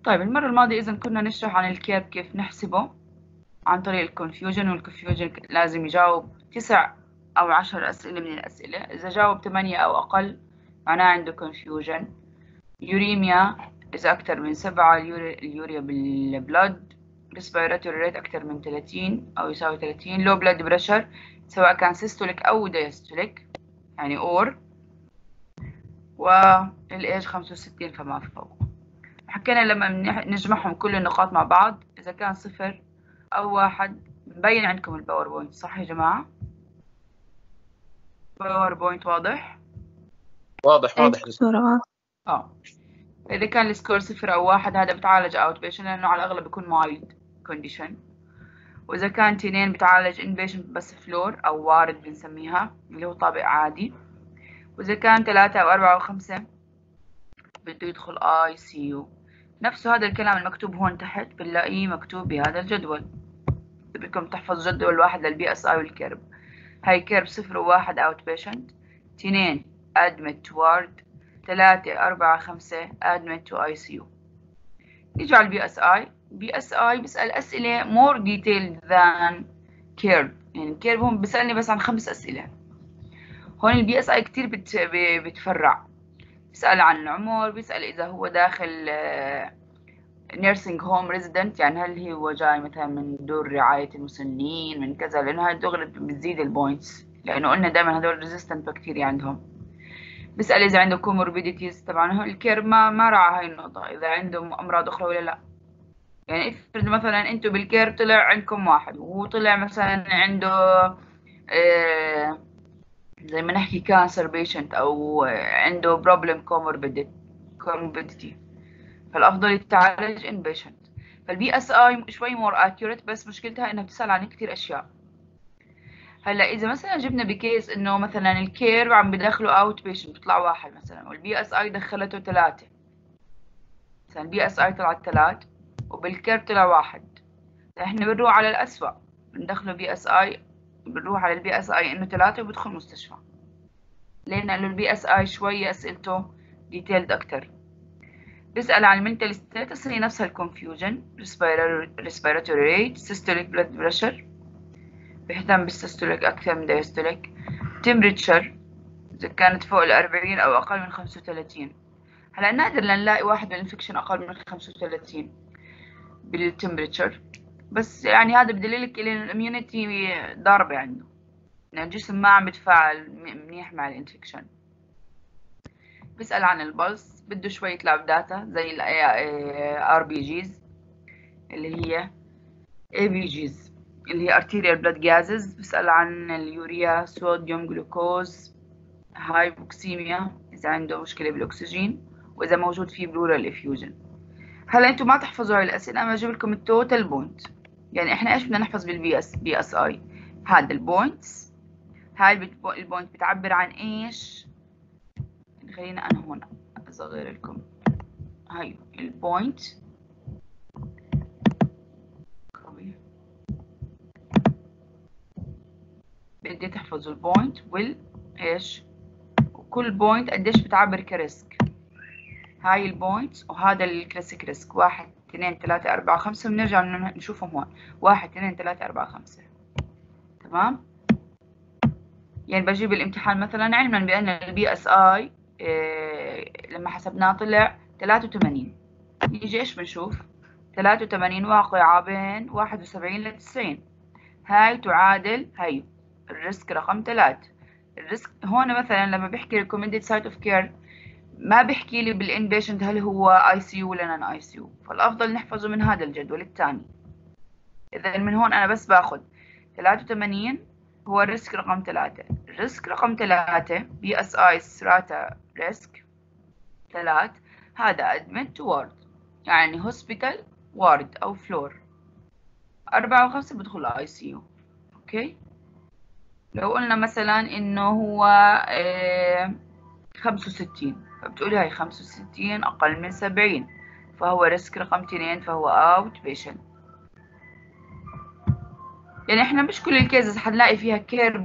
طيب المرة الماضية إذا كنا نشرح عن الكيرب كيف نحسبه عن طريق الكونفيوجن، والكونفيوجن لازم يجاوب 9 أو 10 أسئلة من الأسئلة. إذا جاوب 8 أو أقل معناه عنده كونفيوجن. يوريميا إذا أكثر من 7 اليوريا بالبلد. ريسبيراتوري ريت أكثر من 30 أو يساوي 30. لو بلد بريشر سواء كان سيستوليك أو دايستوليك يعني أور. والإيج 65 فما فوق. حكينا لما نجمعهم كل النقاط مع بعض إذا كان 0 أو 1. مبين عندكم الباوربوينت صح يا جماعة؟ باوربوينت واضح؟ واضح ايه واضح. دكتورة. إذا كان السكور 0 أو 1 هذا بتعالج اوت بيشن لأنه على الأغلب بيكون مايلد كونديشن. وإذا كان 2 بتعالج ان بيشنت بس فلور أو وارد بنسميها اللي هو طابق عادي. وإذا كان 3 أو 4 أو 5 بده يدخل اي سي يو. نفس هذا الكلام المكتوب هون تحت بنلاقيه مكتوب بهذا الجدول. بدكم تحفظ جدول واحد للبي اس اي والكيرب. هاي كيرب 0 و1 اوت بيشنت، 2 ادمت وارد، 3 4 5 ادمت تو اي سي يو. نيجي على البي اس اي. بي اس اي بيسأل اسئلة more detailed than كيرب. يعني كيرب هون بيسألني بس عن 5 اسئلة. هون البي اس اي كتير بتفرع. بيسأل عن العمر، بيسأل اذا هو داخل نيرسينج هوم ريزيدنت، يعني هل هو جاي مثلا من دور رعاية المسنين من كذا، لأنه هاي الدغري بتزيد البوينتس لأنه قلنا دايما هدول ريزيستنت بكتيريا عندهم. بسأل إذا عنده كوموربيديتيز، طبعا هو الكير ما راعى هاي النقطة إذا عنده أمراض أخرى ولا لا. يعني افرض مثلا أنتوا بالكير طلع عندكم واحد وهو طلع مثلا عنده زي ما نحكي كانسر بيشنت أو عنده بروبلم كوموربيديتي، فالافضل يتعالج ان بيشنت. فالبي اس اي شوي مور اكيوريت بس مشكلتها انها بتسال عن كثير اشياء. هلا اذا مثلا جبنا بكيس انه مثلا الكير عم بدخلوا اوت بيشنت بيطلع واحد مثلا والبي اس اي دخلته 3، مثلا البي اس اي طلعت 3 وبالكير طلع واحد، احنا بنروح على الاسوأ بندخله بي اس اي، بنروح على البي اس اي انه 3 وبدخل مستشفى. ليه؟ لانه البي اس اي شوي اسئلته ديتيلد اكثر. بيسأل عن المنتال ستاتس هي نفسها الكونفيوجن، respiratory rate، systolic blood pressure بيهتم بالسيستوليك أكثر من diastolic، temperature إذا كانت فوق 40 أو أقل من 35. هلا نادر نلاقي واحد بالانفكشن أقل من 35 بالتمبريتشر، بس يعني هذا بدليلك إن الاميونيتي ضاربة عنده، إن الجسم ما عم بيتفاعل منيح مع الانفكشن. بسأل عن البلس، بده شوية لاب داتا زي ال RBGs اللي هي ABGs اللي هي arterial blood gases. بسأل عن اليوريا، صوديوم، جلوكوز، هايبوكسيميا إذا عنده مشكلة بالأكسجين، وإذا موجود فيه بلورال إفيوجن. هلا أنتم ما تحفظوا هاي الأسئلة، أنا بجيب لكم التوتال بوينت. يعني إحنا إيش بدنا نحفظ بي اس اي؟ هذا البوينتس، هاي البوينت بتعبر عن إيش؟ خلينا أنا هون أصغر لكم. هاي البوينت بدي تحفظوا البوينت ايش، وكل بوينت قديش بتعبر كريسك. هاي البوينت وهذا الكلاسيك ريسك 1 2 3 4 5 بنرجع نشوفهم هون 1 2 3 4 5. تمام. يعني بجيب الامتحان مثلا علما بأن البي اس اي لما حسبناه طلع 83. نيجي ايش بنشوف؟ 83 واقعة بين 71 ل 90. هاي تعادل هاي الريسك رقم 3. الريسك هون مثلا لما بيحكي recommended site of care ما بيحكي لي بالان بيشنت هل هو اي سي يو ولا نون اي سي يو، فالافضل نحفظه من هذا الجدول الثاني. اذا من هون انا بس باخذ 83 هو الريسك رقم 3. الريسك رقم 3 بي اس اي ستراتا ريسك 3 هذا ادمنت وارد يعني هوسبيتال وارد او فلور. 4 و5 بدخل اي سي يو. اوكي. لو قلنا مثلا انه هو 65 فبتقولي هاي 65 اقل من 70 فهو ريسك رقم 2 فهو اوت بيشنت. يعني احنا مش كل الكيسز حنلاقي فيها كيرب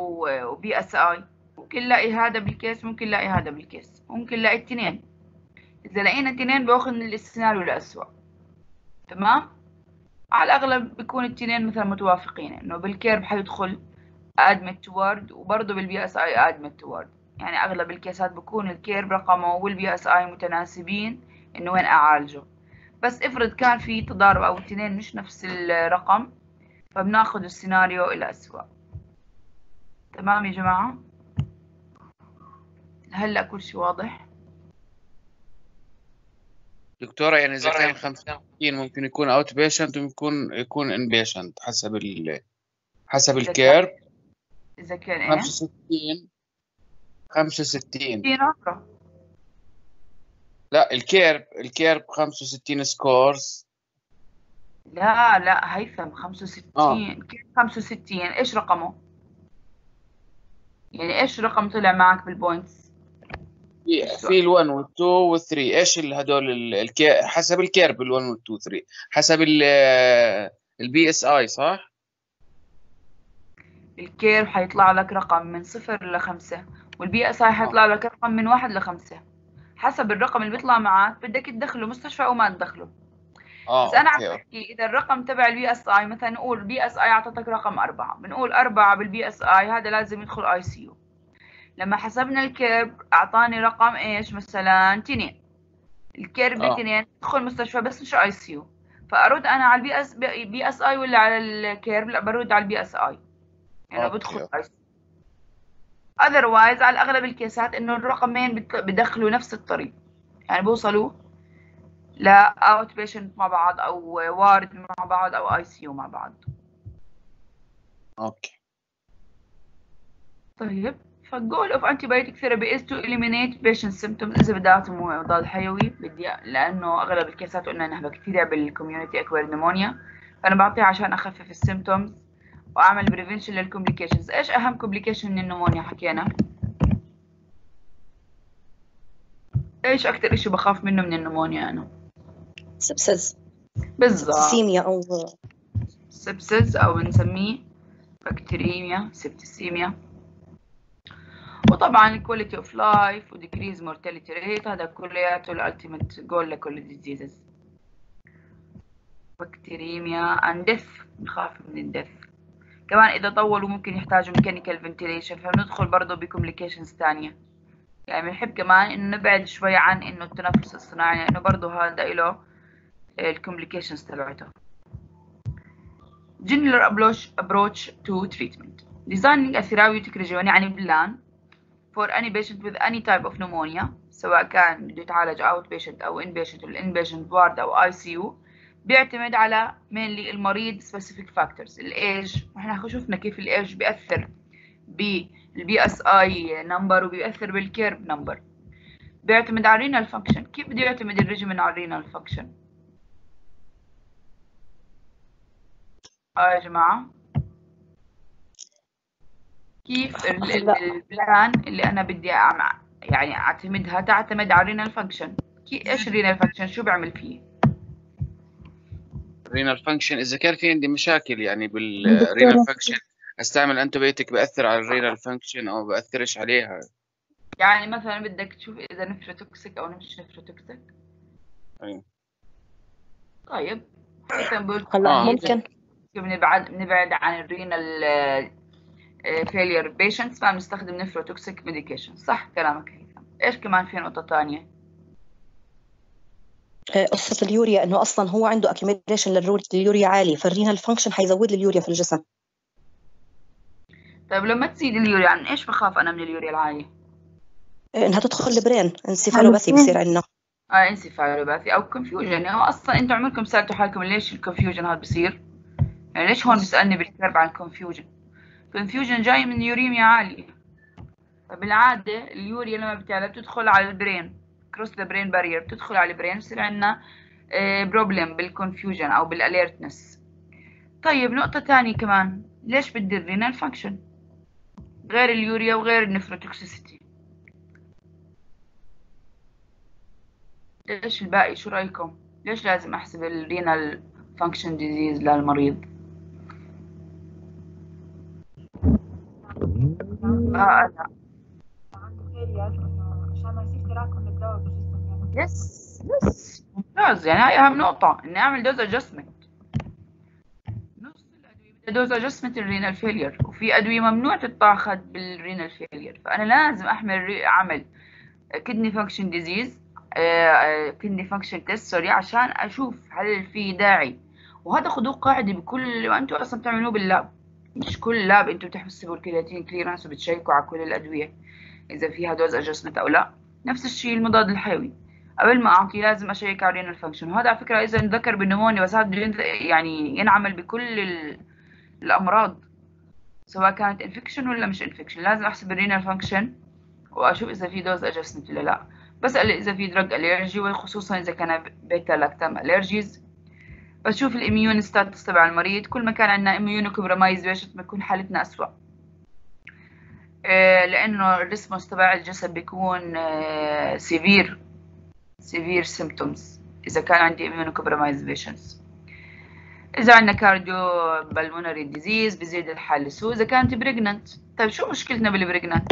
وبي اس اي، ممكن نلاقي هذا بالكيس ممكن نلاقي هذا بالكيس ممكن نلاقي الاثنين. إذا لقينا تنين باخذ من السيناريو الأسوأ. تمام. على الأغلب بيكون التنين مثلا متوافقين، إنه بالكيرب حيدخل admit toward، وبرضه بالبي اس اي admit toward. يعني أغلب الكيسات بكون الكيرب رقمه والبي اس اي متناسبين، إنه وين أعالجه. بس افرض كان في تضارب أو التنين مش نفس الرقم، فبناخد السيناريو الأسوأ. تمام يا جماعة؟ هلا كل شيء واضح؟ دكتورة يعني إذا كان 65 ممكن يكون اوت بيشنت وممكن يكون ان بيشنت حسب إذا كان الكيرب. إذا كان إيه؟ 65 في نقرة. لا الكيرب 65 سكورز. لا لا هيثم، اه 65 كيف 65؟ إيش رقمه؟ يعني إيش رقم طلع معك بالبوينتس؟ في ال1 وال2 وال3 ايش هدول حسب الكيرب ال1 وال2 3 حسب البي اس اي صح؟ الكيرف حيطلع لك رقم من 0 ل5، والبي اس اي اه حيطلع لك رقم من 1 ل5. حسب الرقم اللي بيطلع معك بدك تدخله مستشفى او ما تدخله. بس انا عم اوكي. بحكي اذا الرقم تبع البي اس اي، مثلا نقول البي اس اي اعطتك رقم 4، بنقول 4 بالبي اس اي هذا لازم يدخل اي سي يو. لما حسبنا الكيرف اعطاني رقم ايش، مثلا 2، الكيرف اه 2 تدخل مستشفى بس مش اي سي يو. فارد انا على البي اس اي ولا على الكيرف؟ لا، برد على البي اس اي، انه بدخل اوكي. اي سي يو. otherwise على اغلب الكيسات انه الرقمين بدخلوا نفس الطريق، يعني بوصلوا لا اوت بيشنت مع بعض او وارد مع بعض او اي سي يو مع بعض. اوكي. طيب، فالجول اوف antibiotic therapy is to eliminate patient symptoms. اذا بدي اعطي مضاد حيوي لانه اغلب الكيسات قلنا انها بكتيريا بالكوميونتي اكويرد نمونيا، فانا بعطيها عشان اخفف السيمتومز واعمل بريفنشن للكومبليكيشنز. ايش اهم كومبليكيشن من النمونيا حكينا؟ ايش اكثر اشي بخاف منه من النمونيا انا؟ سبسز، بالضبط، سبسيميا أو سبسز او بنسميه بكتيريميا، سبتسيميا. وطبعا الكواليتي اوف لايف وديكريز مورتاليتي ريت، هذا كلياته الالتيميت جول لكل الديزيزز. بكتيريميا اند ديث، بنخاف من الديث. كمان اذا طولوا ممكن يحتاجوا ميكانيكال فنتيليشن، فبندخل برضه بكومبليكيشنز ثانيه. يعني بنحب كمان انه نبعد شوي عن انه التنفس الصناعي، لانه يعني برضه هذا له الكومبليكيشنز تبعته. general approach to treatment: designing a therapeutic regimen، يعني بلان for any patient with any type of pneumonia، سواء كان بده يتعالج out patient أو in patient وال in patient ward أو ICU. بيعتمد على mainly المريض specific factors. الإيج، وإحنا شفنا كيف الإيج بيأثر بالبي اس اي نمبر وبيأثر بالكيرب نمبر. بيعتمد على الرينال فانكشن. كيف بده يعتمد الريجيمين على الرينال فانكشن؟ يا جماعة، كيف هلا البلان اللي أنا بدي يعني أعتمدها تعتمد على الرينال فانكشن. إيش الرينال فانكشن؟ شو بعمل فيه؟ رينال فانكشن اذا كان في عندي مشاكل يعني بالرينال دكتورة فانكشن استعمل انتبيوتيك بأثر على الرينال فانكشن او بأثرش عليها. يعني مثلا بدك تشوف إذا نفروتوكسيك أو مش نفروتوكسيك. ايوه. طيب، هيثم بقول هلا هيك. ممكن بنبعد عن الرينال فيلير بيشنتس، فبنستخدم نفروتوكسيك ميديكيشن. صح كلامك هيثم. إيش كمان في نقطة تانية؟ قصة اليوريا إنه أصلا هو عنده accumulation لليوريا عالي، فالرينال فانكشن حيزود اليوريا في الجسم. طيب لما تزيد اليوريا، عن إيش بخاف أنا من اليوريا العالية؟ إنها تدخل البرين، انسيفالوباثي بصير عندنا. انسيفالوباثي أو كونفيوجن. يعني هو أصلا أنتوا عمركم سألتوا حالكم ليش الكونفيوجن هذا بصير؟ يعني ليش هون بيسألني بالكتاب عن كونفيوجن؟ كونفيوجن جاي من يوريميا عالية. فبالعادة اليوريا لما بتعلى بتدخل على البرين، كروس ذا برين بارير، بتدخل على البرين، بصير عندنا بروبلم بالكونفيوجن أو بالاليرتنس. طيب نقطة تانية كمان، ليش بدي الرينال فانكشن غير اليوريا وغير النفروتوكسيسيتي؟ ليش الباقي؟ شو رأيكم؟ ليش لازم أحسب الرينال فانكشن ديزيز للمريض؟ لا، عنده فيلير عشان ما يصير تراكم الدواء بالجسم، يعني يس ممتاز. يعني هاي اهم نقطة، اني اعمل دوز ادجستمنت. نص الادوية بدها دوز ادجستمنت الرينال فيلير، وفي ادوية ممنوع تتاخذ بالرينال فيلير، فانا لازم اعمل كدني فانكشن ديزيز، كدني فانكشن تيست سوري، عشان اشوف هل في داعي. وهذا خذوه قاعدة بكل، وانتم اصلا بتعملوه باللاب، مش كل لاب انتم بتحسبوا الكرياتين كليرنس وبتشيكوا على كل الادوية اذا فيها دوز ادجستمنت او لا. نفس الشيء المضاد الحيوي، قبل ما اعطي لازم اشيك على الرينال فانكشن. وهذا على فكره اذا انذكر بالنمونيا، بس هذا يعني ينعمل بكل الامراض سواء كانت انفكشن ولا مش انفكشن. لازم احسب الرينال فانكشن واشوف اذا في دوز ادجستمنت ولا لا. بسال اذا في دراج الرجي، وخصوصا اذا كان بيتا لاكتام الرجيز. بشوف الاميون ستاتس تبع المريض، كل ما كان عندنا اميونو كومبرومايز بيشت بتكون حالتنا اسوء، لانه الريسبونس تبع الجسد بيكون سيفير سيمبتومز اذا كان عندي immunocompromised patients. اذا عندنا كارديو بالمونري ديزيز بزيد الحال السوء. اذا كانت بريجننت، طيب شو مشكلتنا بالبريجننت؟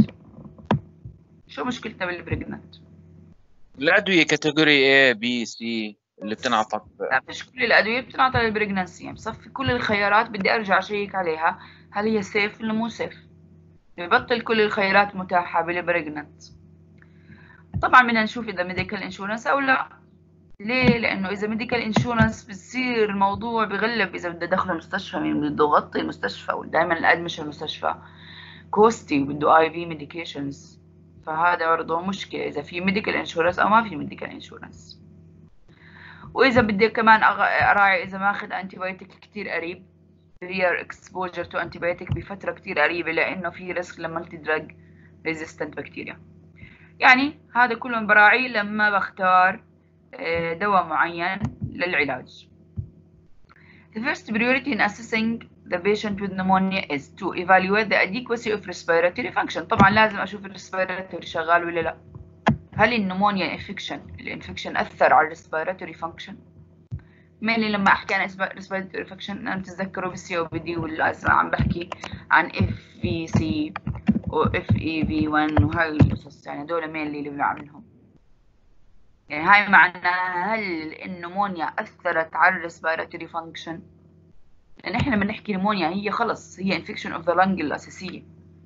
الادويه كاتيجوري A B C اللي بتنعطى لا، مش كل الادويه بتنعطى للبريجننسي. يعني بصفي كل الخيارات، بدي ارجع اشيك عليها هل هي سيف ولا مو سيف. ببطل كل الخيارات متاحه بالبريجننت. طبعا بدنا نشوف اذا ميديكال انشورنس او لا. ليه؟ لانه اذا ميديكال انشورنس بتصير الموضوع بغلب، اذا بدي ادخله المستشفى مين بده يغطي المستشفى، ودائما الادمشن المستشفى كوستي وبده اي في ميديكيشنز، فهذا برضه مشكله اذا في ميديكال انشورنس او ما في ميديكال انشورنس. واذا بدي كمان اراعي اذا ماخذ انتي بايوتيك كثير قريب، رير اكسبوجر تو انتي بايوتيك بفتره كثير قريبه، لانه في ريسك لمالتي دراج ريزيستنت بكتيريا. يعني هذا كله براعي لما بختار دواء معين للعلاج. The first priority in assessing the patient with pneumonia is to evaluate the adequacy of respiratory function. طبعا لازم اشوف الريسبيراتوري شغال ولا لا. هل النمونيا الانفكشن اثر على الريسبيراتوري فانكشن؟ مالي لما احكي عن ريسبيراتوري فانكشن انا بتتذكروا بالسي او بي دي، والاسماء عم بحكي عن اف في سي واف اي في 1 وهاي القصص. يعني هدول مالي اللي بنعملهم. يعني هاي معناها هل النمونيا أثرت على الريسبيراتوري فانكشن؟ لأن إحنا لما نحكي نمونيا هي خلص هي انفكشن اوف ذا لنج الأساسية.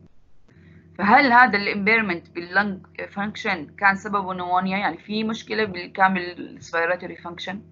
فهل هذا الامبيرمنت باللنج فانكشن كان سببه نمونيا؟ يعني في مشكلة بالكامل الريسبيراتوري فانكشن.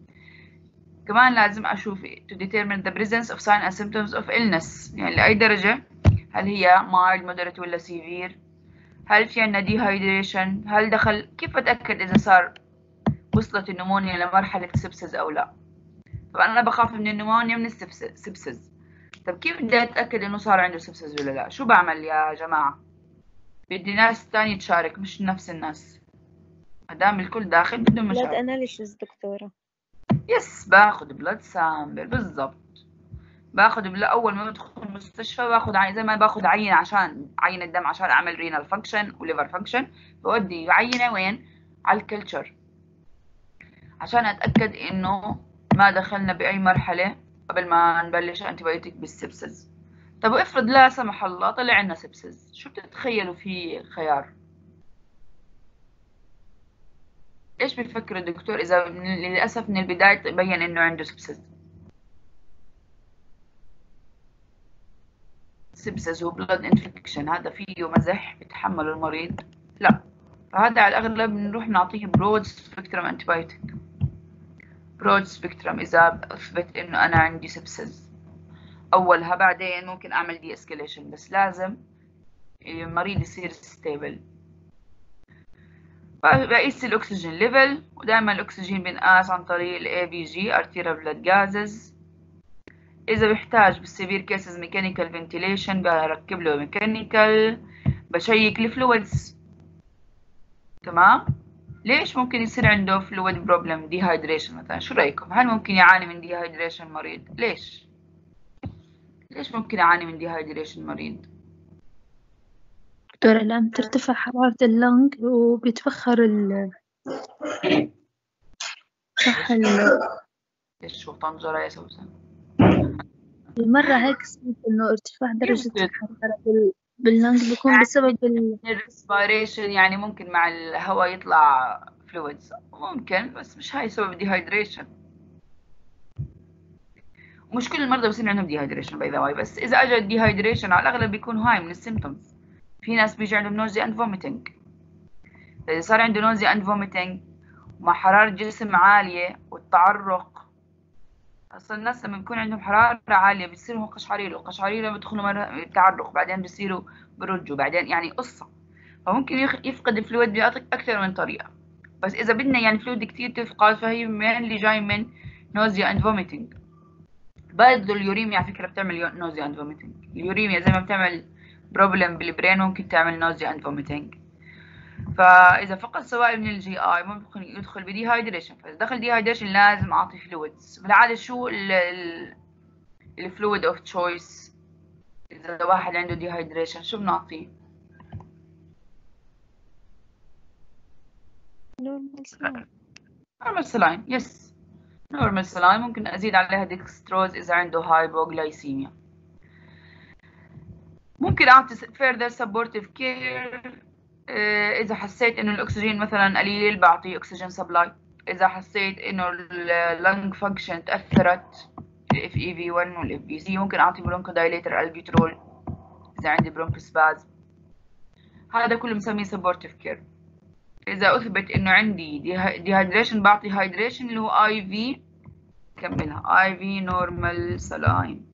كمان لازم أشوف to determine the presence of signs and symptoms of illness. يعني لأي درجة، هل هي mild moderate ولا severe؟ هل في عندنا dehydration؟ هل دخل، كيف أتأكد إذا وصلت النمونيا لمرحلة سبسز أو لا؟ طبعا أنا بخاف من النمونيا من السبسز. طب كيف بدي أتأكد إنه صار عنده سبسز ولا لا؟ شو بعمل يا جماعة؟ بدي ناس تانية تشارك، مش نفس الناس. مادام الكل داخل بدهم مشاركة. بلاد أناليسيس دكتورة. يس، باخد بلاد سامبل بالضبط. باخد أول ما بدخل المستشفى باخد زي ما باخد عينة عشان عين الدم عشان أعمل رينال فانكشن وليفر فانكشن، بودي عينة وين؟ على الكلتشر عشان أتأكد إنه ما دخلنا بأي مرحلة قبل ما نبلش أنتيبيوتيك بالسبسز. طب وافرض لا سمح الله طلع عنا سبسز، شو بتتخيلوا في خيار؟ إيش بيفكر الدكتور إذا للأسف من البداية تبين إنه عنده سبسز؟ سبسز وبلد انفكشن هذا فيه مزح بيتحمله المريض؟ لا. فهذا على الأغلب بنروح نعطيه برود سبيكترم أنتيبيوتيك. برود سبيكترم إذا أثبت إنه أنا عندي سبسز أولها، بعدين ممكن أعمل دي اسكيليشن، بس لازم المريض يصير ستيبل. بقيس الأكسجين ليفل، ودائما الأكسجين بنقاس عن طريق ال ABG arterial blood gases. إذا بيحتاج بالسيفير كيسز ميكانيكال فنتيليشن بركب له ميكانيكال. بشيك الفلويدز. تمام؟ ليش ممكن يصير عنده فلويد بروبلم ديهايدريشن مثلا؟ شو رايكم؟ هل ممكن يعاني من ديهايدريشن مريض؟ ليش ممكن يعاني من ديهايدريشن مريض؟ دكتورة لما ترتفع حرارة اللنج وبيتبخر صح ايش هو طنجرة يا سوسن؟ مرة هيك سمعت إنه ارتفاع درجة الحرارة باللنج بيكون بسبب الريسبيريشن، يعني ممكن مع الهواء يطلع فلويدز ممكن، بس مش هاي سبب ديهايدريشن. مش كل المرضى بصير عندهم ديهايدريشن باي ذا واي، بس اذا اجى الديهايدريشن على الاغلب بيكون هاي من السيمتومز. في ناس بيجي عندهم نوزيا اند فوميتنج، اذا صار عنده نوزيا اند فوميتنج مع حرارة جسم عالية والتعرق. اصلا الناس لما بيكون عندهم حرارة عالية بيصيروا قشعريرة، وقشعريرة بيدخلوا تعرق، بعدين بيصيروا برجوا، بعدين يعني قصة. فممكن يفقد الفلويد بيعطيك اكثر من طريقة، بس اذا بدنا يعني فلويد كتير تفقد فهي اللي جاي من نوزيا اند فوميتنج. برضه اليوريميا على فكرة بتعمل نوزيا اند فوميتنج. اليوريميا زي ما بتعمل بروبلم بالبرين ممكن تعمل نوزيا اند فوميتنج. فاذا فقد سوائل من الجي اي ممكن يدخل بديهايدريشن، فاذا دخل ديهايدريشن لازم اعطي فلويدز. بالعاده شو الفلويد اوف تشويس اذا واحد عنده ديهايدريشن؟ شو بنعطيه؟ نورمال سلاين. يس، نورمال سلاين. ممكن ازيد عليها ديكستروز اذا عنده هايبوغلايسيميا. ممكن اعطي further supportive care اذا حسيت انه الاكسجين مثلا قليل بعطيه اكسجين سبلاي. اذا حسيت انه اللنج فانكشن تاثرت، الاف اي في 1 والاف بي سي، ممكن اعطي برونكودايليتر البيوترول اذا عندي برونكوسباز. هذا كله بنسميه supportive care. اذا اثبت انه عندي ديهايدريشن بعطي هايدريشن اللي هو اي في، كملها اي في نورمال سلاين.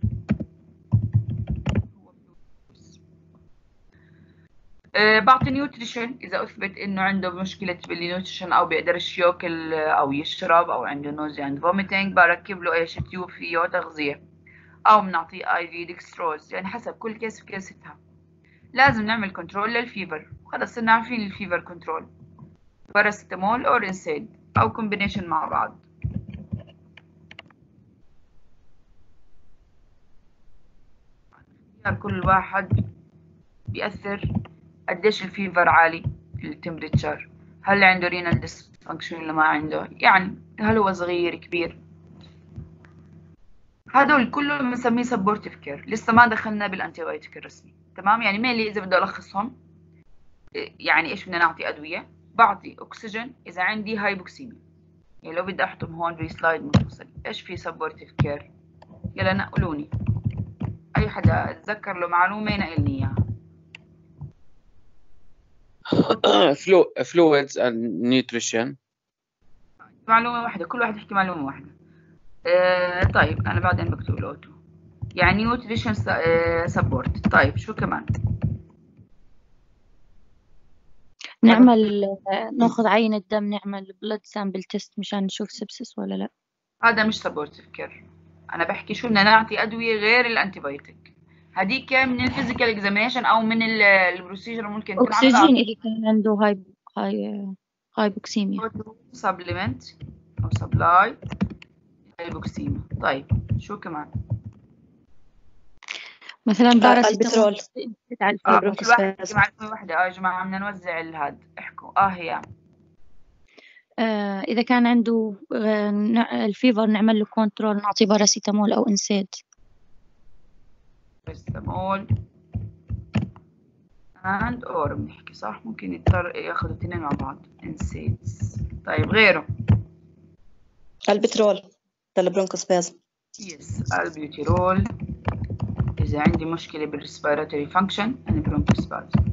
بعطي نيوتريشن اذا اثبت انه عنده مشكله بالنيوتريشن او بيقدرش ياكل او يشرب او عنده نوزيا اند فوميتنج، بركب له ايش تيوب فيه تغذيه، او بنعطيه اي في ديكستروز. يعني حسب كل كيس وكيستها. لازم نعمل كنترول للفيفر. خلص صرنا عارفين الفيفر كنترول، باراستامول او انسيد او كومبينيشن مع بعض. كل واحد بيأثر قديش الفيفر عالي، التمبريتشر، هل عنده رينال ديسفانكشن ولا ما عنده، يعني هل هو صغير كبير. هدول كلهم بنسميه سبورتيف كير. لسه ما دخلنا بالانتيبيوتيك الرسمي، تمام؟ يعني مينلي اذا بدي الخصهم، يعني ايش بدنا نعطي ادويه؟ بعطي اكسجين اذا عندي هايبوكسيميا. يعني لو بدي احطهم هون بسلايد منفصل، ايش في سبورتيف كير؟ يلا نقلوني، اي حدا اتذكر له معلومه ينقلني اياها. fluids and nutrition. معلومة واحدة، كل واحد يحكي معلومة واحدة. طيب أنا بعدين بكتب الأوتو. يعني نيوتريشن سبورت. طيب شو كمان؟ نعمل ناخذ عينة دم، نعمل بلد سامبل تيست مشان نشوف سبسس ولا لا. هذا مش سبورتيف كير. أنا بحكي شو بدنا نعطي أدوية غير الأنتيبيوتيك. هذيك من الفيزيكال اكزامينشن أو من البروسيجر ممكن تكون أكسجين إذا كان عنده هايبوكسيميا. سبلمنت أو سبلاي هايبوكسيميا. طيب شو كمان؟ مثلا البترول. كل واحد يحكي معلومة واحدة. يا جماعة بدنا نوزع الهاد، احكوا. هي إذا كان عنده الفيفر نعمل له كنترول، نعطي باراسيتامول أو إنسيد. باراسيتامول and or بنحكي صح، ممكن يضطر ياخذوا الاثنين مع بعض. انسيدز. طيب غيره؟ البترول للبرونكوسبازم. يس، البيوتيرول إذا عندي مشكلة بالريسبيراتوري فانكشن and برونكوسبازم.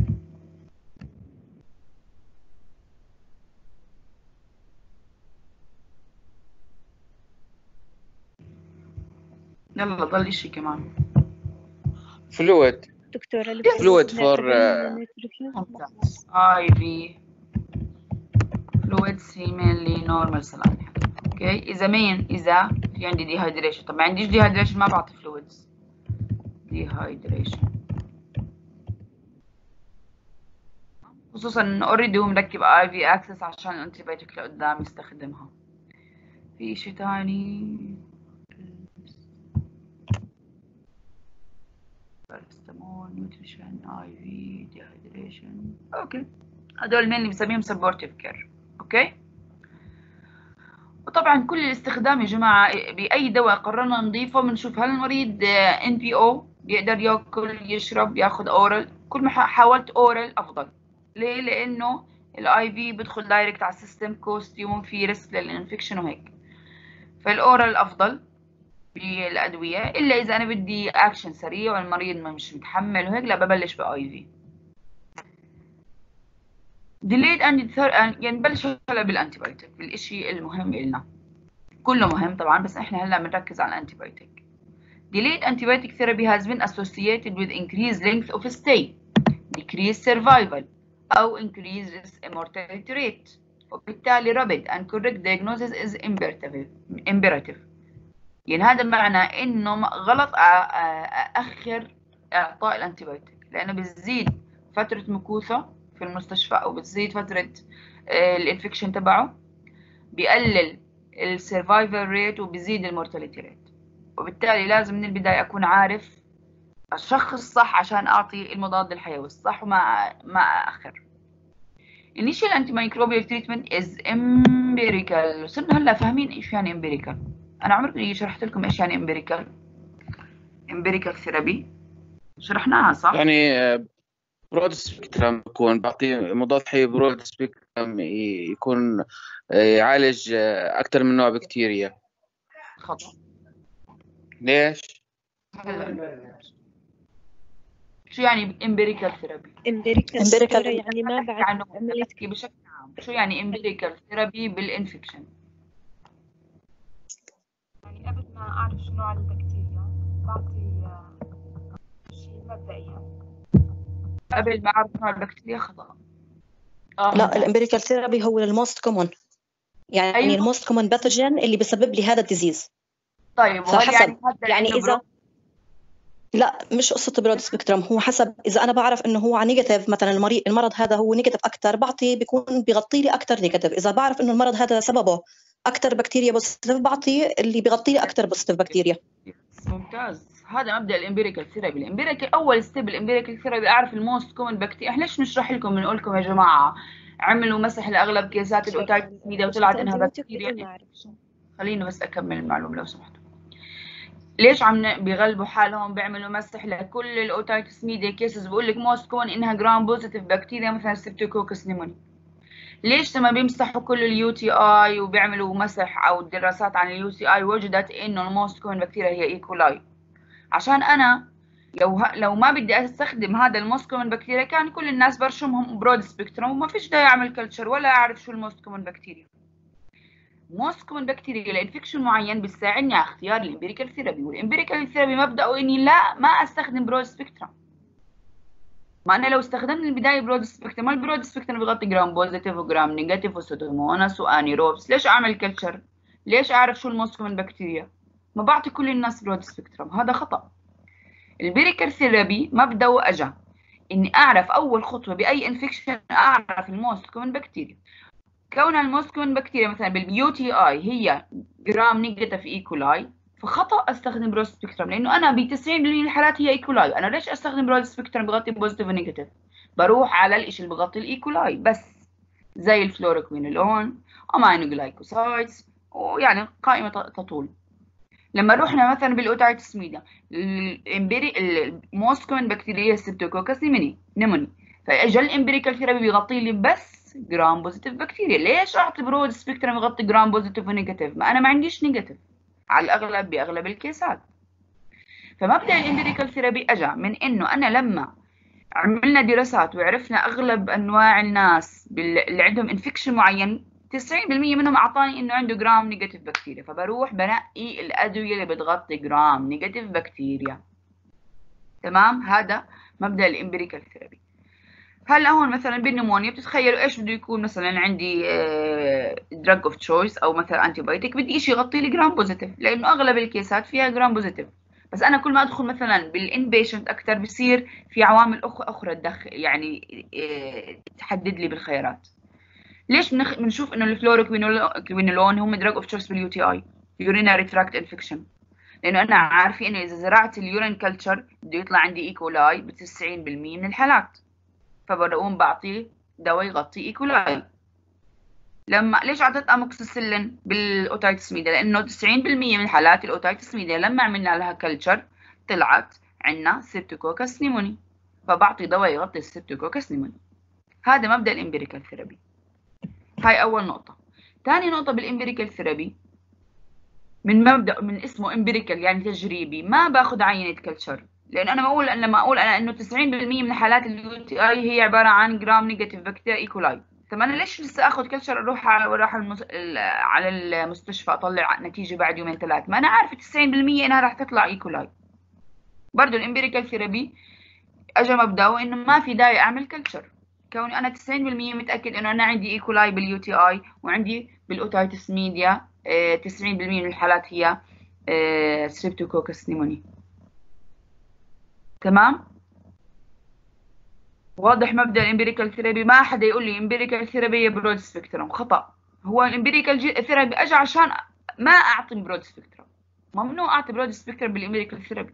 يلا ضل إشي كمان. fluid. دكتورة fluid for IV fluid mainly normal saline. اوكي. اذا في عندي ديهايدريشن. طب ما عنديش ديهايدريشن ما بعطي فلويدز. ديهايدريشن خصوصا انه اوريدي هو مركب IV اكسس عشان الانتيبيوتيك لقدام يستخدمها. في شيء تاني؟ بارستامول، نيوتريشن، IV، ديهايدريشن. اوكي، هدول مين اللي بنسميهم سبورتيف كير. اوكي. وطبعا كل الاستخدام يا جماعه باي دواء قررنا نضيفه بنشوف هل المريض NPO بيقدر ياكل يشرب ياخذ اورال. كل ما حاولت اورال افضل. ليه؟ لانه الاي في بدخل دايركت على السيستم، كوست يوم في ريسك للانفكشن وهيك. فالاورال افضل بالادويه، الا اذا انا بدي اكشن سريع والمريض مش متحمل وهيك، لا ببلش باي في. ديليد يعني نبلش هلا بالانتيبيوتيك، الاشي المهم إلنا، كله مهم طبعا بس احنا هلا بنركز على الانتيبيوتيك. Delayed antibiotic therapy has been associated with increased length of stay, decreased survival أو increased mortality rate، وبالتالي rapid and correct diagnosis is imperative. يعني هذا معنى إنه غلط أأخر إعطاء الأنتيبيوتيك، لأنه بتزيد فترة مكوثة في المستشفى أو بتزيد فترة الانفكشن تبعه، بيقلل السرفايفل ريت وبيزيد المورتاليتي ريت. وبالتالي لازم من البداية أكون عارف أشخص صح عشان أعطي المضاد الحيوي الصح وما أأخر. Initial antimicrobial treatment is empirical. صرنا هلا فاهمين إيش يعني empirical. أنا عمري شرحت لكم إيش يعني empirical therapy، شرحناها صح؟ يعني برود سبيكترم، يكون بعطيه مضاد حيوي برود سبيكترم، يكون يعالج أكثر من نوع بكتيريا. خطأ. ليش؟ شو يعني empirical therapy؟ empirical يعني ما بعد عملية بشكل عام شو يعني empirical therapy بالانفكشن؟ يعني قبل ما أعرف شو نوع البكتيريا بعطي شيء مبدئيا. قبل ما أعرف نوع البكتيريا خطأ. لا، الامبيريكال ثيرابي هو الموست كومون، يعني أيوة. الموست كومون باثوجين اللي بيسبب لي هذا الديزيز. طيب فحسب يعني إذا اذا لا مش قصه برود سبيكترم، هو حسب اذا انا بعرف انه هو نيجاتيف، مثلا المرض هذا هو نيجاتيف اكثر، بعطي بيكون بيغطي لي اكثر نيجاتيف. اذا بعرف انه المرض هذا سببه اكثر بكتيريا بوزيتيف، بعطي اللي بيغطي لي اكثر بوزيتيف بكتيريا. ممتاز. هذا مبدا الامبيريكال ثيرابي. الامبيريكال اول ستيب الامبيريكال ثيرابي اعرف الموست كومن بكتيريا. احنا ليش نشرح لكم بنقول لكم يا جماعه عملوا مسح لاغلب كيسات الاوتايتس ميديا وطلعت انها بكتيريا؟ خليني بس اكمل المعلومه لو سمحتوا. ليش عم بيغلبوا حالهم بيعملوا مسح لكل الاوتايتس ميديا كيسز؟ بقول لك موست كومن انها جرام بوزيتيف بكتيريا مثلا ستريبتوكوكس نيموني. ليش لما بيمسحوا كل اليو تي اي وبيعملوا مسح او دراسات عن اليو تي اي وجدت انه الموست كومن بكتيريا هي ايكولاي؟ عشان انا لو ما بدي استخدم هذا الموست كومن بكتيريا كان كل الناس برشمهم برود سبيكترم وما فيش داعي اعمل كلتشر ولا اعرف شو الموست كومن بكتيريا. موست كومن بكتيريا لانفكشن معين بتساعدني على اختيار الامبيريكال ثيرابي، والامبيريكال ثيرابي مبدأه اني لا ما استخدم برود سبيكترم. ما انا لو استخدمت من البدايه برود سبيكترم، البرود سبيكترم بيغطي جرام بوزيتيف وجرام نيجاتيف وسودوموناس وانيروبس، ليش اعمل كلتشر؟ ليش اعرف شو الموست كومن بكتيريا؟ ما بعطي كل الناس برود سبيكترم، هذا خطأ. الامبيريكال ثيرابي مبدأه اجى اني اعرف اول خطوه باي انفكشن اعرف الموست كومن بكتيريا. كونها الموست كومن بكتيريا مثلا باليو تي اي هي جرام نيجاتيف ايكولاي، فخطأ استخدم برود سبيكترم، لانه انا ب 90% من الحالات هي ايكولاي. انا ليش استخدم برود سبيكترم بغطي بوزيتيف ونيجاتيف؟ بروح على الشيء اللي بغطي الايكولاي بس، زي الفلوروكوينولون، امينو جلايكوسايدز، ويعني قائمه تطول. لما رحنا مثلا بالاوتايتس ميديا الموست كومن بكتيريا ستريبتوكوكس نيموني، فاجى الامبيريكال ثيرابي بيغطي لي بس جرام بوزيتيف بكتيريا. ليش اعطي برود سبيكترم يغطي جرام بوزيتيف ونيجاتيف؟ ما انا ما عنديش نيجاتيف على الاغلب باغلب الكيسات. فمبدا الامبيريكال ثيرابي اجى من انه انا لما عملنا دراسات وعرفنا اغلب انواع الناس اللي عندهم انفكشن معين 90% منهم اعطاني انه عنده جرام نيجاتيف بكتيريا، فبروح بنقي الادويه اللي بتغطي جرام نيجاتيف بكتيريا. تمام؟ هذا مبدا الامبيريكال ثيرابي. هلا هون مثلا بالنمونيا بتتخيلوا ايش بده يكون؟ مثلا عندي دراج اوف تشويس او مثلا انتي بايوتيك، بدي شيء يغطي لي جرام بوزيتيف لانه اغلب الكيسات فيها جرام بوزيتيف. بس انا كل ما ادخل مثلا بالانبيشنت اكثر بصير في عوامل اخرى تدخل يعني تحدد لي بالخيارات. ليش بنشوف انه الفلوروكوينولون هم دراج اوف تشويس باليو تي اي يوريناري تراكت انفكشن؟ لانه انا عارفه انه اذا زرعت اليورين كلتشر بده يطلع عندي ايكولاي ب 90% من الحالات، فبقوم بعطيه دواء يغطي ايكولاي. لما ليش اعطيت اموكسيسيلين بالاوتايتس ميديا؟ لانه 90% من حالات الاوتايتس ميديا لما عملنا لها كلتشر طلعت عندنا ستريبتوكوكس نيموني، فبعطي دواء يغطي الستريبتوكوكس نيموني. هذا مبدأ الامبيريكال ثيرابي. هاي أول نقطة. ثاني نقطة بالامبيريكال ثيرابي، من مبدأ من اسمه امبيريكال يعني تجريبي، ما باخذ عينة كلتشر، لأن أنا بقول لما أقول أنا إنه 90% من حالات اليو تي آي هي عبارة عن جرام نيجاتيف بكتيريا ايكولاي. طب أنا ليش لسه آخذ كلتشر أروح على المستشفى أطلع نتيجة بعد يومين ثلاث؟ ما أنا عارفة 90% إنها راح تطلع ايكولاي. برضه الامبيريكال ثيرابي اجى مبدأه انه ما في داعي اعمل كلتشر، كوني انا 90% متاكد انه انا عندي ايكولاي باليو تي اي وعندي بالاوتايتس ميديا 90% من الحالات هي ستريبتوكوكس نيموني. تمام؟ واضح مبدأ الامبيريكال ثيرابي؟ ما حدا يقول لي امبيريكال ثيرابي برود سبيكترم، خطأ. هو الامبيريكال ثيرابي اجى عشان ما اعطي برود سبيكترم، ممنوع اعطي برود سبيكترم بالامبيريكال ثيرابي.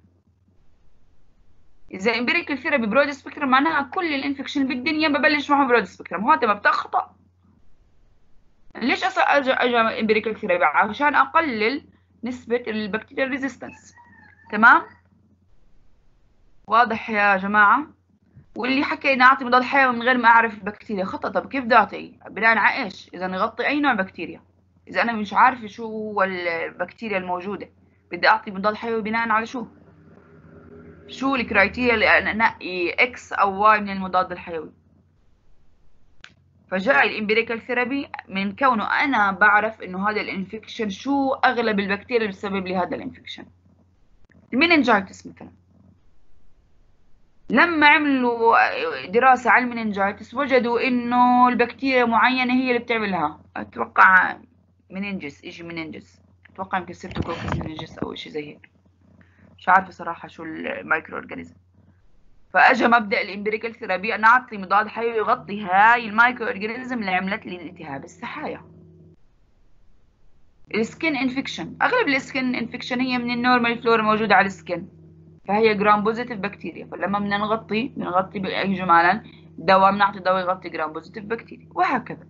اذا امبيريكال ثيرابي برود سبيكترم معناها كل الانفكشن بالدنيا ببلش معهم برود سبيكترم، هذا مبدا خطا. ليش اجى امبيريكال ثيرابي؟ عشان اقلل نسبه البكتيريا ريزيستنس. تمام؟ واضح يا جماعه؟ واللي حكى اني اعطي مضاد حيوي من غير ما اعرف البكتيريا، خطا. طب كيف بدي اعطي؟ بناء على ايش؟ اذا نغطي اي نوع بكتيريا، اذا انا مش عارفه شو هو البكتيريا الموجوده بدي اعطي مضاد حيوي بناء على شو الكرايتيريا اللي انقي اكس او واي من المضاد الحيوي؟ فجاء الامبيريكال ثيرابي من كونه انا بعرف انه هذا الانفكشن شو اغلب البكتيريا اللي بتسبب لي هذا الانفكشن. الميننجايتس مثلا، لما عملوا دراسة على الميننجايتس وجدوا انه البكتيريا معينة هي اللي بتعملها. اتوقع مننجس، ايش مننجس، اتوقع يمكن سيرتوكوكس مننجس او شيء زي هيك، مش عارفة صراحة شو المايكرو اورجانيزم. فاجى مبدا الامبيريكال ثيرابي ان اعطي مضاد حيوي يغطي هاي المايكرو اورجانيزم اللي عملت لي الالتهاب السحايا. السكين انفكشن، اغلب السكين انفكشن هي من النورمال فلورا موجوده على السكين، فهي جرام بوزيتيف بكتيريا. فلما بدنا بنغطي اجمالا دواء، بنعطي دواء يغطي جرام بوزيتيف بكتيريا، وهكذا.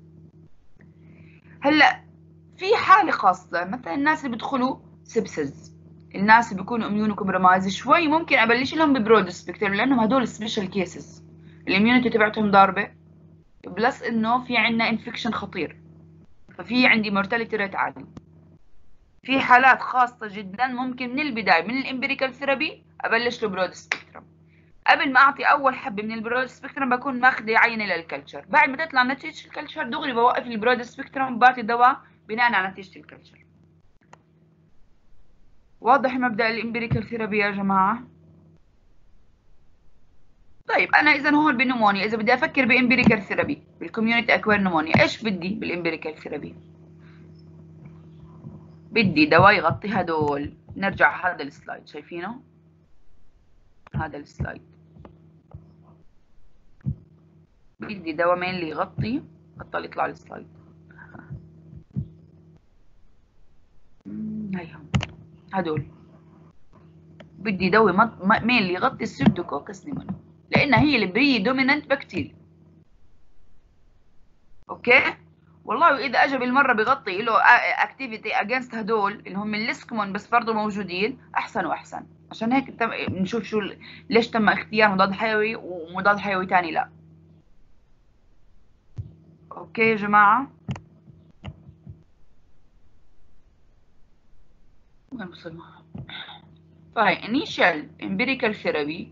هلا في حاله خاصه، مثلا الناس اللي بيدخلوا سبسز، الناس اللي بيكونوا اميونو كومبرومايز، شوي ممكن ابلش لهم ببرود سبيكترم، لانهم هدول سبيشال كيسز الاميونيتي تبعتهم ضاربه، بلس انه في عندنا انفكشن خطير، ففي عندي مورتاليتي ريت عالي. في حالات خاصه جدا ممكن من البدايه من الامبيريكال ثيرابي ابلش له برود سبيكترم. قبل ما اعطي اول حبه من البرود سبيكترم بكون ماخذه عينه للكلتشر، بعد ما تطلع نتيجه الكلتشر دغري بوقف البرود سبيكترم وبعطي دواء بناء على نتيجه الكلتشر. واضح مبدأ الامبيريكال ثيرابي يا جماعة؟ طيب أنا إذا هون بالنمونيا، إذا بدي أفكر بامبيريكال ثيرابي بالكوميونتي أكوير نمونيا، إيش بدي بالامبيريكال ثيرابي؟ بدي دواء يغطي هدول. نرجع هذا السلايد، شايفينه؟ هذا السلايد بدي دواء مين اللي يغطي، بطل يطلع السلايد. هيهم هدول، بدي دواء مين اللي يغطي السيبتوكوكس نيمونيا، لأنها هي البري دومينانت بكتيريا. أوكي؟ والله إذا أجى بالمرة بغطي له اكتيفيتي اجينست هدول اللي هم الليسكمون بس برضه موجودين، أحسن وأحسن. عشان هيك بنشوف شو ليش تم اختيار مضاد حيوي ومضاد حيوي تاني لا. أوكي يا جماعة؟ وين وصلنا؟ طيب initial empirical therapy.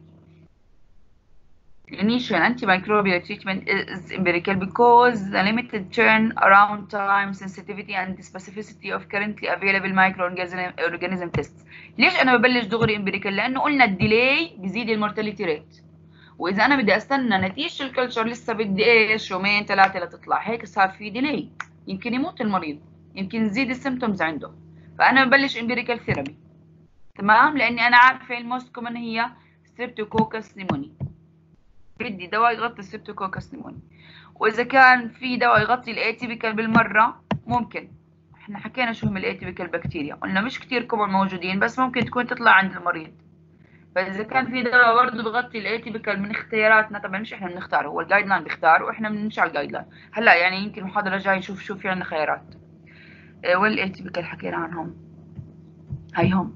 Initial antimicrobial treatment is empirical because the limited turnaround time, sensitivity and specificity of currently available microorganism tests. ليش أنا ببلش دغري empirical؟ لأنه قلنا الديلي بيزيد المورتاليتي ريت، وإذا أنا بدي أستنى نتيجة الكلتشر لسه بدي إيش يومين ثلاثة لتطلع، هيك صار في ديلي، يمكن يموت المريض، يمكن يزيد السيمتومز عنده. فأنا ببلش empirical therapy. تمام؟ لأني أنا عارفة الموست كومن هي ستريبتوكوكس نيموني، بدي دواء يغطي السيبتوكوكس نيموني. واذا كان في دواء يغطي الاتيبيكال بالمره ممكن. احنا حكينا شو هم الاتيبيكال بكتيريا، قلنا مش كتير كومن موجودين بس ممكن تكون تطلع عند المريض. فاذا كان في دواء برضه بغطي الاتيبيكال من اختياراتنا، طبعا مش احنا بنختاره، هو الجايد لاين بيختار واحنا بنمشي على الجايد لاين. هلا يعني يمكن المحاضره الجايه نشوف شو في عندنا خيارات. وين الاتيبيكال حكينا عنهم؟ هيهم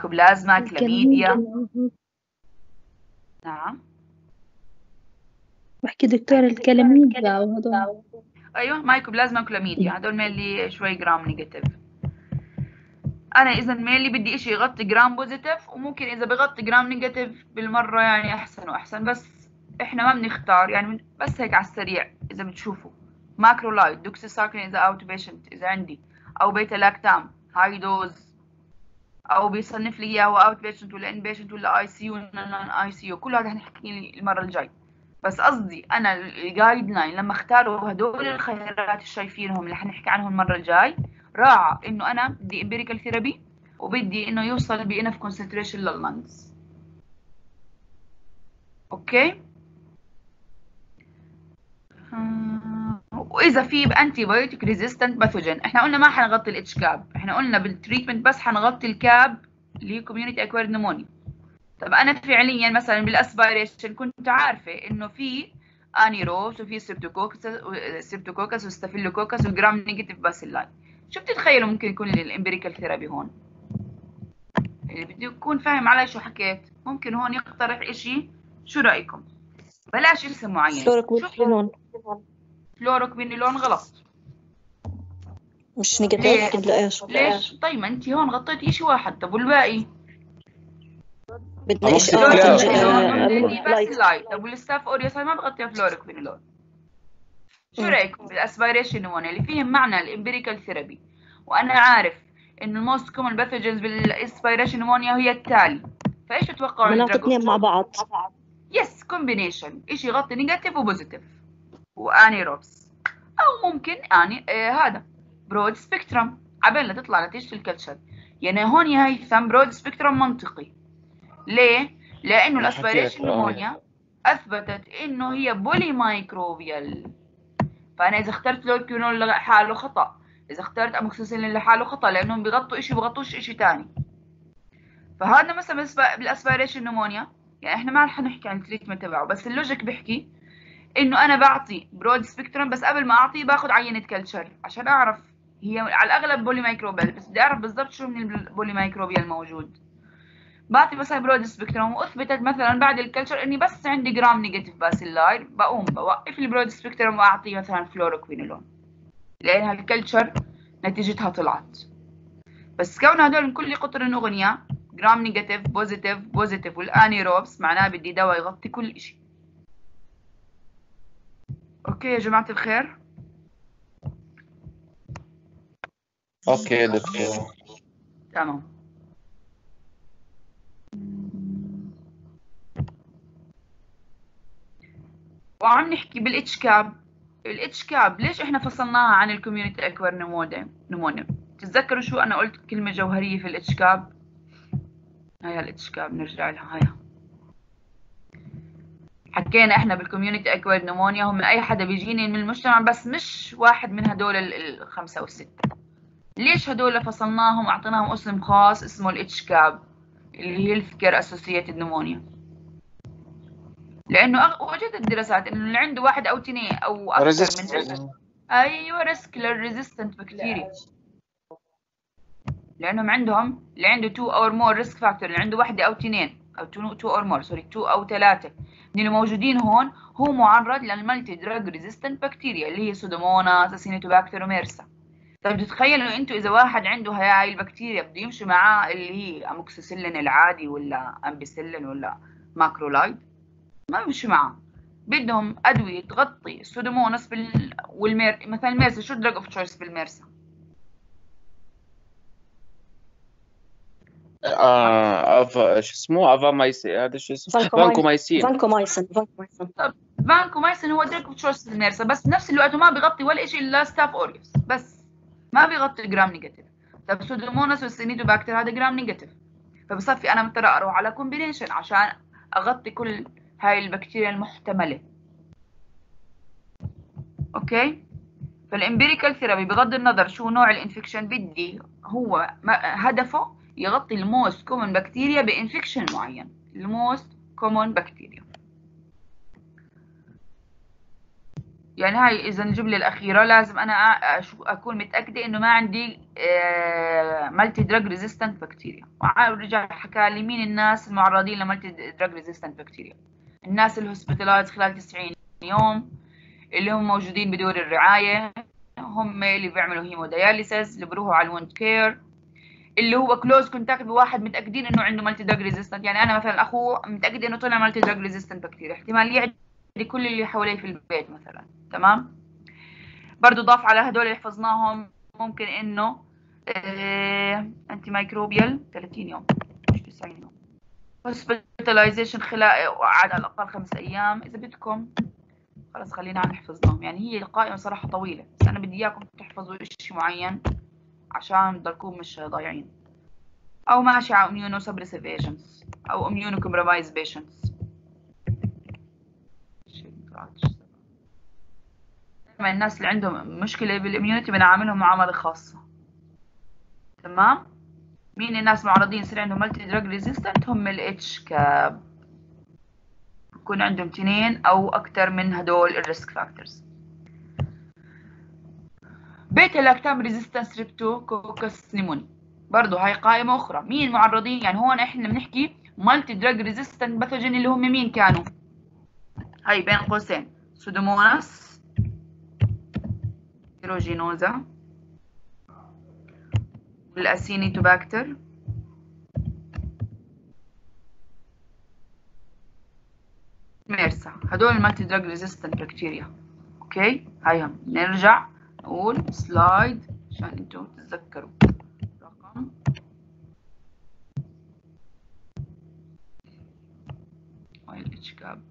مايكوبلازما، كلاميديا. نعم بحكي دكتور الكلاميديا أو هذول. ايوه مايكوبلازما كلاميديا، هدول ميلي شوي جرام نيجاتيف. انا اذا ميلي بدي اشي يغطي جرام بوزيتيف، وممكن اذا بغطي جرام نيجاتيف بالمره يعني احسن واحسن، بس احنا ما بنختار يعني، بس هيك على السريع اذا بتشوفوا ماكرولايد دوكسيسايكلين اذا اوت بيشنت اذا عندي، او بيتا لاكتام هاي دوز، او بيصنف لي اياه اوت بيشنت ولا ان بيشنت ولا اي سي يو ولا نون اي سي يو، كل هذا هنحكي المره الجاي. بس قصدي انا الجايد لاين لما اختاروا هدول الخيارات اللي شايفينهم اللي حنحكي عنهم المره الجاي، راعى انه انا بدي امبيريكال ثيرابي وبدي انه يوصل بانف كونسنتريشن لللنجز. اوكي. واذا في انتي بايوتيك ريزيستنت باثوجين، احنا قلنا ما حنغطي الاتش كاب، احنا قلنا بالتريتمنت بس حنغطي الكاب اللي هي كوميونتي اكويرد نمونيا. طب انا فعليا مثلا بالاسبيريشن كنت عارفه انه في انيروبس وفي سيبتوكوكس وستافيلوكوكس وجرام نيجاتيف باسيلاي. شو بتتخيلوا ممكن يكون الامبيريكال ثيرابي هون؟ اللي بده يكون فاهم علي شو حكيت ممكن هون يقترح اشي. شو رايكم؟ بلاش اسم معين. فلوروكوينولون. فلوروكوينولون غلط. مش نيجاتيف ولا ايش؟ ليش؟ طيب ما انت هون غطيتي اشي واحد، طب والباقي؟ بدنا شيء لايت. طب والستاف اوريوس ما بغطيها فلوروكوينولون. شو رايكم بالاسبيريشن نمون اللي فيهم معنى الامبيريكال ثيرابي، وانا عارف انه الموست كومن باثوجنز بالاسبيريشن نمونيا هي التالي، فايش تتوقعوا؟ بنعطي اثنين مع بعض. يس كومبينيشن، شيء يغطي نيجاتيف وبوزيتيف وانيروبس، او ممكن هذا برود سبيكترم عبال لا تطلع نتيجه الكلتشر. يعني هون يا هيثم برود سبيكترم منطقي. ليه؟ لانه الاسبيريشن نمونيا اثبتت انه هي بولي مايكروبيال، فانا اذا اخترت فلوروكوينول لحاله خطا، اذا اخترت اموكسيسيلين لحاله خطا، لانهم بيغطوا شيء وبيغطوش شيء ثاني. فهذا مثلا بالاسبيريشن نمونيا، يعني احنا ما رح نحكي عن التريتمنت تبعه، بس اللوجيك بيحكي انه انا بعطي برود سبيكترم، بس قبل ما اعطيه باخذ عينه كلتشر عشان اعرف هي على الاغلب بولي مايكروبيال، بس بدي اعرف بالضبط شو من البولي مايكروبيال الموجود. بعطي مثلا برود سبيكترم واثبتت مثلا بعد الكلتشر اني بس عندي جرام نيجاتيف باسيلاي، بقوم بوقف البرود سبيكترم واعطيه مثلا فلوروكوينولون لان هالكلتشر نتيجتها طلعت. بس كون هدول كل قطر اغنيه جرام نيجاتيف بوزيتيف بوزيتيف والانيروبس، معناه بدي دواء يغطي كل شيء. اوكي يا جماعه الخير. اوكي دكتور. تمام. وعم نحكي بالاتش كاب. الاتش كاب ليش احنا فصلناها عن الكوميونتي اكوير نمونيا؟ تتذكروا شو انا قلت كلمه جوهريه في الاتش كاب؟ هيا الاتش كاب نرجع لها. هيا حكينا احنا بالكوميونتي اكوير نمونيا هم اي حدا بيجيني من المجتمع، بس مش واحد من هدول الخمسه والسته. ليش هدول فصلناهم واعطيناهم اسم خاص اسمه الاتش كاب اللي هي هيلث كير اسوسييتد نمونيا؟ لانه وجدت الدراسات انه اللي عنده واحد او اثنين او اكثر من ايوه ريسك للريزيستنت بكتيريا، لانهم عندهم اللي عنده 2 اور مور ريسك فاكتور، اللي عنده واحده او اثنين او 2 اور مور 2 او 3 من اللي موجودين هون، هو معرض للمالتي دراج ريزيستنت بكتيريا اللي هي سودوموناس اسينيتوباكتر وميرسا. طيب تتخيلوا انتوا اذا واحد عنده هاي البكتيريا بده يمشي معاه اللي هي اموكسيسيلين العادي ولا امبيسيلين ولا ماكرولايد؟ ما بيمشي معاه. بدهم ادويه تغطي السودوموناس مثلا الميرسا. شو الدراج اوف تشويس بالميرسا؟ شو اسمه افامايسين، هذا شو اسمه فانكومايسين. طب فانكومايسين هو دراج اوف تشويس بالميرسا، بس بنفس الوقت ما بيغطي ولا شيء الا ستاف اوريوس، بس ما بيغطي جرام نيجاتيف. طب سودوموناس والسينيتوباكتر هذا جرام نيجاتيف، فبصفي انا مضطره اروح على كومبينيشن عشان اغطي كل هاي البكتيريا المحتمله. اوكي. فالامبيريكال ثيرابي بغض النظر شو نوع الانفكشن بدي هو هدفه يغطي الموست كومن بكتيريا بانفكشن معين، الموست كومن بكتيريا. يعني هاي اذا الجمله الاخيره لازم انا اكون متاكده انه ما عندي مالتي دراج ريزيستنت بكتيريا. ورجع حكى لي مين الناس المعرضين لمالتي دراج ريزيستنت بكتيريا؟ الناس الهوسبيتالايز خلال 90 يوم، اللي هم موجودين بدور الرعاية، هم اللي بيعملوا هيمودياليسيس، اللي بيروحوا على الوند كير، اللي هو كلوز كونتاكت بواحد متاكدين انه عنده مالتي دراج ريزيستنت. يعني انا مثلا اخوه متاكد انه طلع مالتي دراج ريزيستنت بكتيريا، احتمال يعدي كل اللي حواليه في البيت مثلا. تمام. برضو ضاف على هدول اللي حفظناهم ممكن انه انتي مايكروبيال 30 يوم مش 90 يوم، هوسبيتاليزيشن خلال على الاقل 5 ايام. اذا بدكم خلص خلينا عم نحفظناهم، يعني هي القائمه صراحه طويله، بس انا بدي اياكم تحفظوا شيء معين عشان تضلكم مش ضايعين. او ماشي على immunosuppressive agents او immunocompromised patients. لما الناس اللي عندهم مشكله بالاميونيتي بنعاملهم معامله خاصه. تمام. مين الناس معرضين يصير عندهم مالتي دراج ريزيستنت؟ هم الاتش كاب، بكون عندهم 2 او اكثر من هدول الريسك فاكتورز. بيتا لاكتام ريزيستنس ستريبتوكوكس نيموني، برضه هاي قائمه اخرى. مين معرضين؟ يعني هون احنا بنحكي مالتي دراج ريزيستنت باثوجين اللي هم مين كانوا؟ هاي بين قوسين سودوموناس، ايروجينوزا، والاسينيتوباكتر، ميرسا. هدول المالتي دراج ريزيستنت بكتيريا. اوكي، هاي هم نرجع نقول سلايد عشان انتم تتذكروا. رقم هاي الاتش كاب.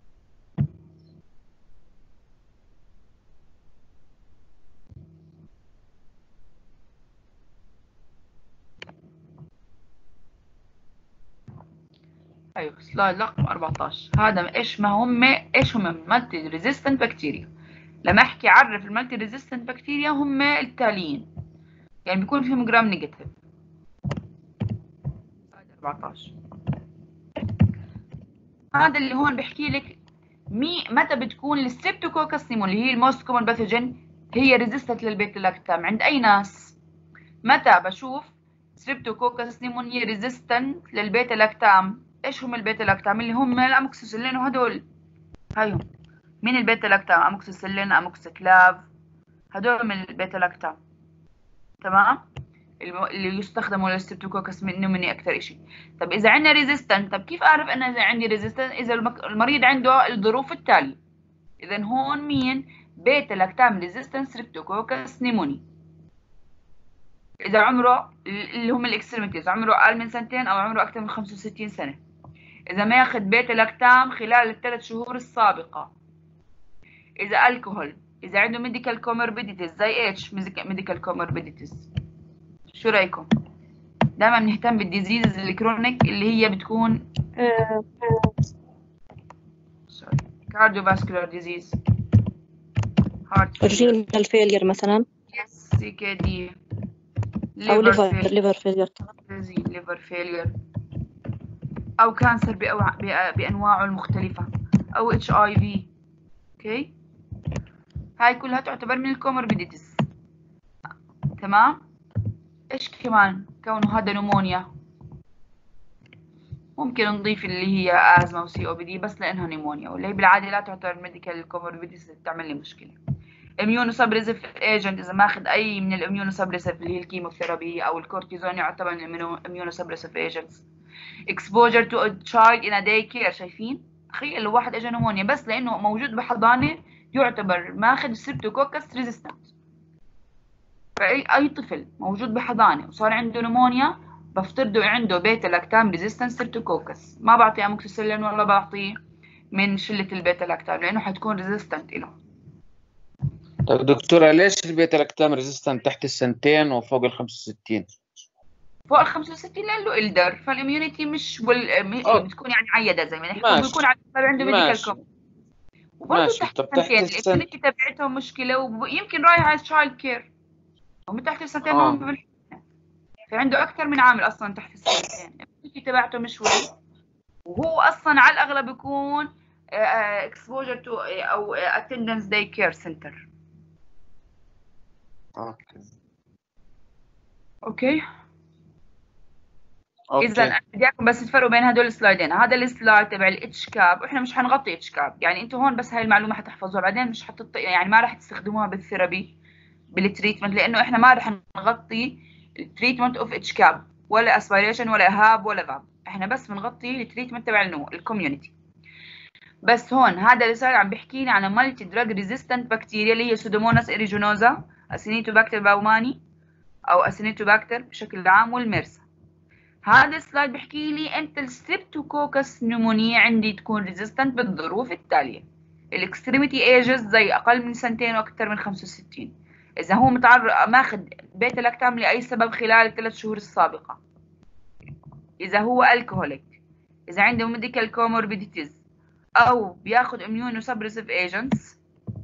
ايوه سلايد رقم 14. هذا ايش هم مالتي ريزيستنت بكتيريا. لما احكي عرف المالتي ريزيستنت بكتيريا هم التاليين، يعني بيكون فيهم جرام نيجاتيف. سلايد 14. هذا اللي هون بحكي لك متى بتكون الستريبتوكوكس نيمون اللي هي الموست كومن باثوجين هي ريزيستنت للبيتا لاكتام عند اي ناس؟ متى بشوف ستريبتوكوكس نيمونيا ريزيستنت للبيتا لاكتام؟ ايش هم البيتا لاكتام؟ اللي هم الاموكسيسيلين، وهدول هايهم. مين البيتا لاكتام؟ اموكسيسيلين، اموكسيكلاف، هدول من البيتا لاكتام. تمام. اللي يستخدموا للستريبتوكوكس نيمونيا اكثر شيء. طب اذا عندنا ريزيستنت، طب كيف اعرف انا اذا عندي ريزيستنت؟ اذا المريض عنده الظروف التاليه. اذا هون مين؟ بيتا لاكتام ريزيستنت ستريبتوكوكس نيموني. اذا عمره اللي هم الاكستريميتيز عمره اقل من 2 او عمره اكثر من 65 سنه. اذا ما ياخذ بيتا لاكتام خلال ال3 شهور السابقه. اذا الكحول. اذا عنده ميديكال كوموربيديتيز زي اتش ميديكال كوموربيديتيز. شو رايكم؟ دائما بنهتم بالديزيز الكرونيك اللي هي بتكون كارديوفاسكولار ديزيز، هارت رينال فيلير مثلا، يس سي كي دي، او ليفر فيلير، ليفر فيلير، او كانسر بانواعه المختلفه، او اتش اي في. اوكي، هاي كلها تعتبر من الكوموربيديتيز. تمام. ايش كمان؟ كونه هذا نمونيا، ممكن نضيف اللي هي ازمه وسي او بي دي بس لانها نمونيا، واللي هي بالعاده لا تعتبر ميديكال كوموربيديتيز بتعمل لي مشكله. اميونوسبريسيف ايجنت، اذا ماخذ اي من الاميونوسبريسيف اللي هي الكيموثيرابي او الكورتيزون يعتبر من اميونوسبريسيف ايجنتس. exposure to a child in a daycare. شايفين؟ تخيل لو واحد اجى نمونيا بس لانه موجود بحضانه يعتبر ماخذ ستريبتوكوكس ريزيستنت. فاي طفل موجود بحضانه وصار عنده نمونيا بفترضه عنده بيتا لاكتام ريزيستنت ستريبتوكوكس، ما بعطيه اموكسيسيلين ولا بعطيه من شله البيتا لاكتام لانه حتكون ريزيستنت له. طيب دكتورة، ليش البيتا لاكتام ريزيستنت تحت ال2 وفوق ال65؟ فوق ال 65 لانه الدر، فالاميونيتي مش بتكون يعني عيدة زي ما نحكي، بيكون عنده ميديكال كوم. وبرضه تحت السنتين الاميونيتي تبعتهم مشكله ويمكن رايح على تشايلد كير، هم تحت السنتين ما هم فعنده اكثر من عامل اصلا تحت السنتين الاميونيتي تبعته مش وهو اصلا على الاغلب بيكون exposure to او attendance day care center. اوكي اذا اوكي بدي اياكم بس تفرقوا بين هدول السلايدين. هذا السلايد تبع الاتش كاب، واحنا مش حنغطي اتش كاب، يعني انتم هون بس هاي المعلومه حتحفظوها، بعدين مش يعني ما راح تستخدموها بالثيرابي بالتريتمنت، لانه احنا ما راح نغطي التريتمنت اوف اتش كاب ولا اسبيريشن ولا هاب ولا فاب، احنا بس بنغطي التريتمنت تبع الكوميونتي. بس هون هذا السلايد عم بيحكي لي عن مالتي دراج ريزيستنت بكتيريا اللي هي سودوموناس ايريجينوزا، اسينيتوباكتر باوماني او اسينيتوباكتر بشكل عام، والميرسا. هذا السلايد بحكي لي امتى الستريبتوكوكس نمونيا عندي تكون ريزيستنت بالظروف التاليه. الاكستريميتي ايجز زي اقل من 2 واكثر من 65، اذا هو ماخذ بيتا لاكتام لاي سبب خلال ال3 شهور السابقه، اذا هو الكهوليك، اذا عنده ميديكال كوموربيديتيز، او بياخذ اميونو سبريسيف ايجنتس،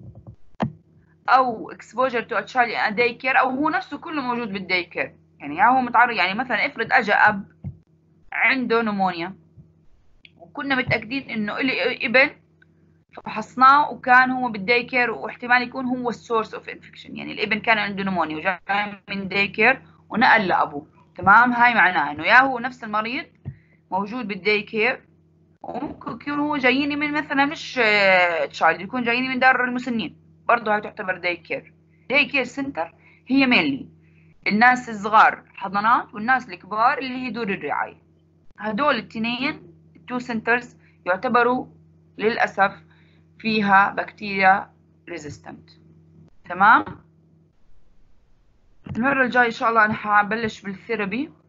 او اكسبوجر تو اتشايلد ان داي كير، او هو نفسه كله موجود بالداي كير. يعني هو متعرض، يعني مثلا افرض اجى اب عنده نمونيا وكنا متاكدين انه له ابن، فحصناه وكان هو بالداي كير، واحتمال يكون هو السورس اوف انفكشن، يعني الابن كان عنده نمونيا وجاي من داي كير ونقل لابوه، تمام. هاي معناها انه يا هو نفس المريض موجود بالداي كير، وممكن يكون هو جاييني من مثلا مش تشايلد، يكون جاييني من دار المسنين، برضه هاي تعتبر داي كير. داي كير سنتر هي مينلي الناس الصغار حضانات، والناس الكبار اللي هي دور الرعاية. هدول الاثنين التو سنترز يعتبروا للأسف فيها بكتيريا ريزيستنت، تمام. المرة الجاية إن شاء الله أنا حبلش بالثيرابي